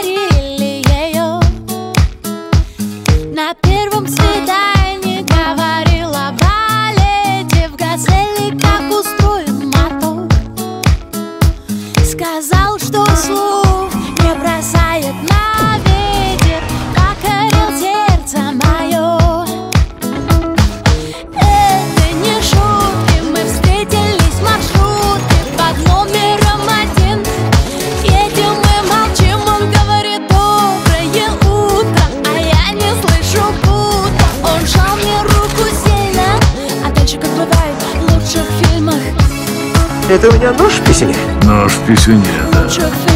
уговорили ее. На первом свидании говорила о балете в «Газели», как устроен мотор. Сказал, что слух не бросает на ветер, покорил сердце мое. Это не шутки, мы встретились в маршрутке под номером 1. Едем и молчим, он говорит доброе утро, а я не слышу будто. Он жал мне руку сильно, а дальше, как бывает в лучших фильмах. Это у меня нож в писюне? Нож в писюне, да.